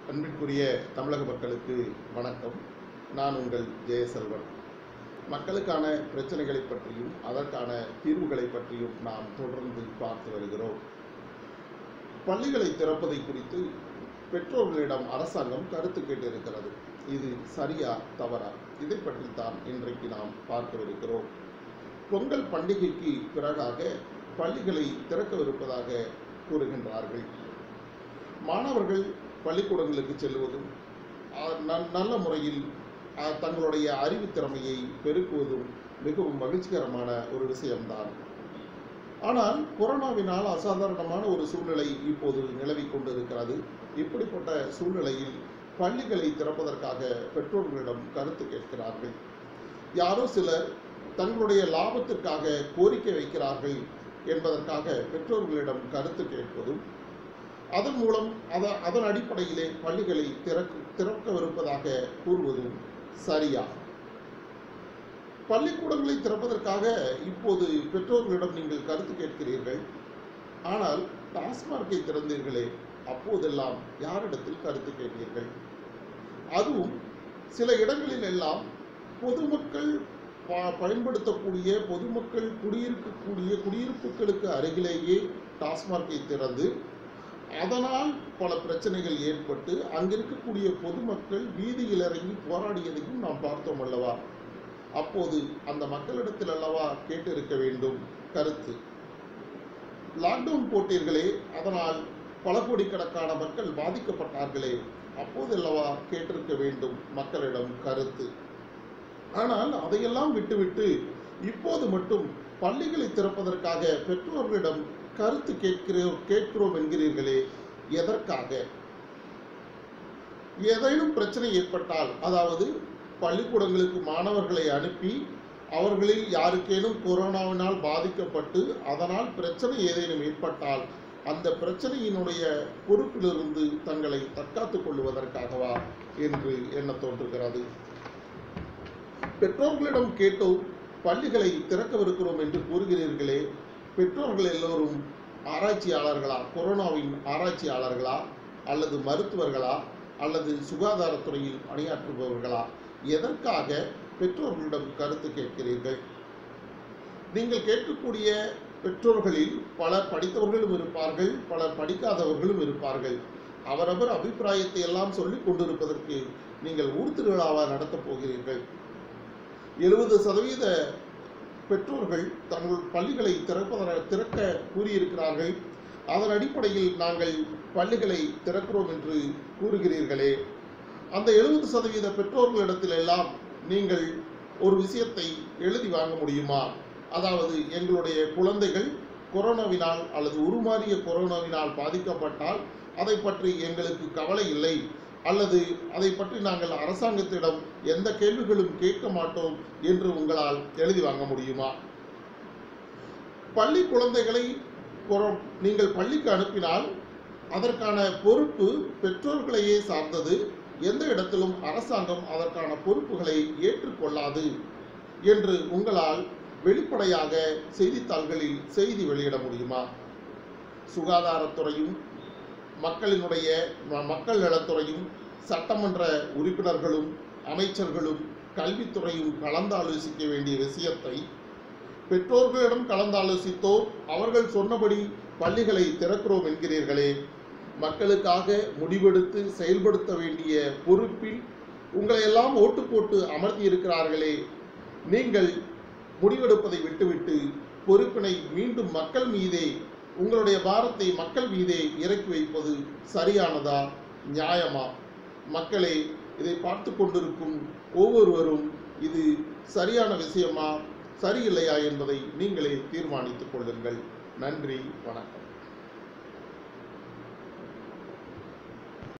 அன்பிற்குரிய தமிழக மக்களுக்கு வணக்கம். நான் உங்கள் ஜெயசெல்வன். மக்களுக்கான பிரச்சனைகளை பற்றியும் அதற்கான தீர்வுகளை பற்றியும் நாம் தொடர்ந்து பார்த்து வருகிறோம். பள்ளிகளை திறப்பதை குறித்து பெற்றோர்களிடம் அரசாங்கம் கருத்து கேட்டிருக்கிறது. இது சரியா தவறா? இதை பற்றித்தான் இன்றைக்கு நாம் பார்க்கவிருக்கிறோம். பொங்கல் பண்டிகைக்கு பிறகாக பள்ளிகளை திறக்கவிருப்பதாக கூறுகின்றார்கள். மாணவர்கள் பள்ளிக்கூடங்களுக்கு செல்வதும் நல்ல முறையில் தங்களுடைய அறிவு திறமையை பெருக்குவதும் மிகவும் மகிழ்ச்சிகரமான ஒரு விஷயம்தான். ஆனால் கொரோனாவினால் அசாதாரணமான ஒரு சூழ்நிலை இப்போது நிலவி கொண்டிருக்கிறது. இப்படிப்பட்ட சூழ்நிலையில் பள்ளிகளை திறப்பதற்காக பெற்றோர்களிடம் கருத்து கேட்கிறார்கள். யாரோ சிலர் தங்களுடைய லாபத்திற்காக கோரிக்கை வைக்கிறார்கள் என்பதற்காக பெற்றோர்களிடம் கருத்து கேட்பதும் அதன் மூலம் அதன் அடிப்படையிலே பள்ளிகளை திறக்கவிருப்பதாக கூறுவதும் சரியா? பள்ளிக்கூடங்களை திறப்பதற்காக இப்போது பெற்றோர்களிடம் நீங்கள் கருத்து கேட்கிறீர்கள். ஆனால் டாஸ்மார்க்கை திறந்தீர்களே, அப்போதெல்லாம் யாரிடத்தில் கருத்து கேட்டீர்கள்? அதுவும் சில இடங்களில் எல்லாம் பொதுமக்கள் பயன்படுத்தக்கூடிய பொதுமக்கள் குடியிருக்கக்கூடிய குடியிருப்புகளுக்கு அருகிலேயே டாஸ்மார்க்கை திறந்து அதனால் பல பிரச்சனைகள் ஏற்பட்டு அங்கிருக்கக்கூடிய பொதுமக்கள் வீதியில் இறங்கி போராடியதையும் நாம் பார்த்தோம் அல்லவா? அப்போது அந்த மக்களிடத்தில் அல்லவா கேட்டிருக்க வேண்டும் கருத்து. லாக்டவுன் போட்டீர்களே, அதனால் பல கோடிக்கணக்கான மக்கள் பாதிக்கப்பட்டார்களே, அப்போது அல்லவா கேட்டிருக்க வேண்டும் மக்களிடம் கருத்து. ஆனால் அதையெல்லாம் விட்டுவிட்டு இப்போது மட்டும் பள்ளிகளை திறப்பதற்காக பெற்றோர்களிடம் கருத்து கேட்கிறோம் என்கிறீர்களே, எதற்காக? ஏதேனும் பிரச்சனை ஏற்பட்டால், அதாவது பள்ளிக்கூடங்களுக்கு மாணவர்களை அனுப்பி அவர்களில் யாருக்கேனும் கொரோனாவினால் பாதிக்கப்பட்டு அதனால் பிரச்சனை ஏதேனும் ஏற்பட்டால் அந்த பிரச்சனையினுடைய பொறுப்பிலிருந்து தங்களை தற்காத்துக் கொள்வதற்காகவா என்று எண்ண தோன்றுகிறது. பெற்றோர்களிடம் கேட்டோம் பள்ளிகளை திறக்கவிருக்கிறோம் என்று கூறுகிறீர்களே, பெற்றோர்கள் எல்லோரும் ஆராய்ச்சியாளர்களா? கொரோனாவின் ஆராய்ச்சியாளர்களா அல்லது மருத்துவர்களா அல்லது சுகாதாரத்துறையில் பணியாற்றுபவர்களா? எதற்காக பெற்றோர்களிடம் கருத்து கேட்கிறீர்கள்? நீங்கள் கேட்கக்கூடிய பெற்றோர்களில் பலர் படித்தவர்களும் இருப்பார்கள், பலர் படிக்காதவர்களும் இருப்பார்கள். அவரவர் அபிப்பிராயத்தை எல்லாம் சொல்லிக் கொண்டிருப்பதற்கு நீங்கள் ஊர் திருவிழாவா நடத்தப் போகிறீர்கள்? 70% பெற்றோர்கள் தங்கள் பள்ளிகளை திறக்க கூறியிருக்கிறார்கள். அதன் அடிப்படையில் நாங்கள் பள்ளிகளை திறக்கிறோம் என்று கூறுகிறீர்களே, அந்த 70% பெற்றோர்களிடத்தில் எல்லாம் நீங்கள் ஒரு விஷயத்தை எழுதி வாங்க முடியுமா? அதாவது, எங்களுடைய குழந்தைகள் கொரோனாவினால் அல்லது உருமாறிய கொரோனாவினால் பாதிக்கப்பட்டால் அதை பற்றி எங்களுக்கு கவலை இல்லை, அல்லது அதை பற்றி நாங்கள் அரசாங்கத்திடம் எந்த கேள்விகளும் கேட்க மாட்டோம் என்று உங்களால் எழுதி வாங்க முடியுமா? பள்ளி குழந்தைகளை நீங்கள் பள்ளிக்கு அனுப்பினால் அதற்கான பொறுப்பு பெற்றோர்களையே சார்ந்தது. எந்த இடத்திலும் அரசாங்கம் அதற்கான பொறுப்புகளை ஏற்றுக்கொள்ளாது என்று உங்களால் வெளிப்படையாக செய்தித்தாள்களில் செய்தி வெளியிட முடியுமா? சுகாதாரத்துறையும் மக்கள் நலத்துறையும் சட்டமன்ற உறுப்பினர்களும் அமைச்சர்களும் கல்வித்துறையும் கலந்தாலோசிக்க வேண்டிய விஷயத்தை பெற்றோர்களிடம் கலந்தாலோசித்தோ அவர்கள் சொன்னபடி பள்ளிகளை திறக்கிறோம் என்கிறீர்களே, மக்களுக்காக முடிவெடுத்து செயல்படுத்த வேண்டிய பொறுப்பில் உங்களை எல்லாம் ஓட்டு போட்டு அமர்த்தி இருக்கிறார்களே, நீங்கள் முடிவெடுப்பதை விட்டுவிட்டு பொறுப்பினை மீண்டும் மக்கள் மீதே, உங்களுடைய பாரத்தை மக்கள் மீதே இறக்கி வைப்பது சரியானதா, நியாயமா? மக்களே, இதை பார்த்து கொண்டிருக்கும் ஒவ்வொருவரும் இது சரியான விஷயமா சரியில்லையா என்பதை நீங்களே தீர்மானித்துக் கொள்ளுங்கள். நன்றி, வணக்கம்.